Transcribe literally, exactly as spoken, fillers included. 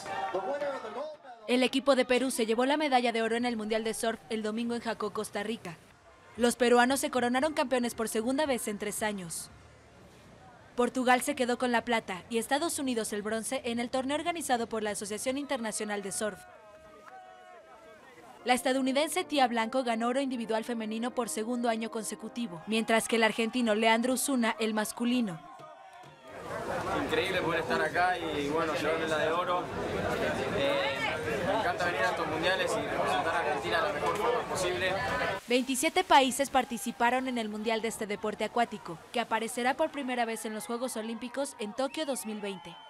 El equipo de Perú se llevó la medalla de oro en el Mundial de Surf el domingo en Jacó, Costa Rica. Los peruanos se coronaron campeones por segunda vez en tres años. Portugal se quedó con la plata y Estados Unidos el bronce en el torneo organizado por la Asociación Internacional de Surf. La estadounidense Tia Blanco ganó oro individual femenino por segundo año consecutivo, mientras que el argentino Leandro Osuna el masculino. Increíble poder estar acá y bueno, llevarle la de oro. Eh, me encanta venir a estos mundiales y representar a Argentina de la mejor forma posible. veintisiete países participaron en el mundial de este deporte acuático, que aparecerá por primera vez en los Juegos Olímpicos en Tokio dos mil veinte.